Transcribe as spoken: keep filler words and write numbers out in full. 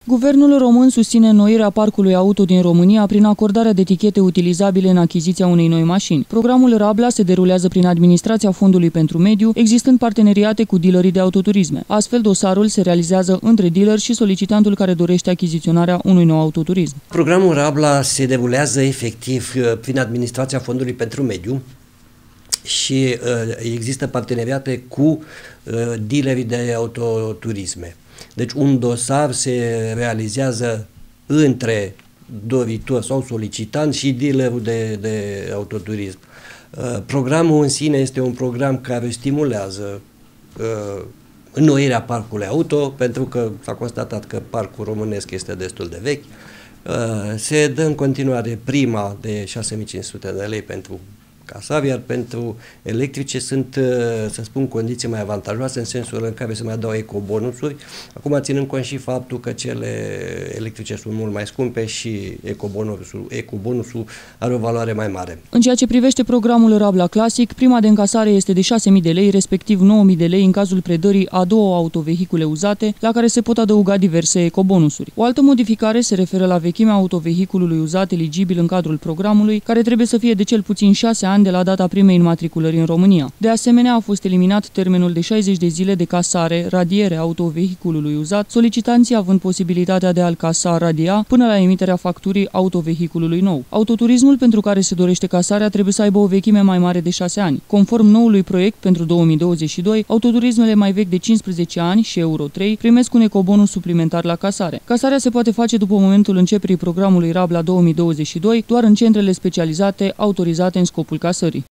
Guvernul român susține înnoirea parcului auto din România prin acordarea de etichete utilizabile în achiziția unei noi mașini. Programul Rabla se derulează prin administrația Fondului pentru Mediu, existând parteneriate cu dealerii de autoturisme. Astfel, dosarul se realizează între dealer și solicitantul care dorește achiziționarea unui nou autoturism. Programul Rabla se derulează efectiv prin administrația Fondului pentru Mediu și uh, există parteneriate cu uh, dealerii de autoturisme. Deci un dosar se realizează între doritor sau solicitant și dealerul de, de autoturism. Uh, programul în sine este un program care stimulează uh, înnoirea parcului auto, pentru că s-a constatat că parcul românesc este destul de vechi. Uh, se dă în continuare prima de șase mii cinci sute de lei pentru casare, iar pentru electrice sunt, să spun, condiții mai avantajoase în sensul în care se mai dau ecobonusuri. Acum, ținând cont și faptul că cele electrice sunt mult mai scumpe și ecobonusul, ecobonusul are o valoare mai mare. În ceea ce privește programul Rabla Classic, prima de încasare este de șase mii de lei, respectiv nouă mii de lei în cazul predării a două autovehicule uzate, la care se pot adăuga diverse ecobonusuri. O altă modificare se referă la vechimea autovehiculului uzat eligibil în cadrul programului, care trebuie să fie de cel puțin șase ani de la data primei înmatriculări în România. De asemenea, a fost eliminat termenul de șaizeci de zile de casare, radiere autovehiculului uzat, solicitanții având posibilitatea de a-l casa radia până la emiterea facturii autovehiculului nou. Autoturismul pentru care se dorește casarea trebuie să aibă o vechime mai mare de șase ani. Conform noului proiect pentru două mii douăzeci și doi, autoturismele mai vechi de cincisprezece ani și Euro trei primesc un ecobonus suplimentar la casare. Casarea se poate face după momentul începerii programului Rabla două mii douăzeci și doi, doar în centrele specializate autorizate în scopul casării.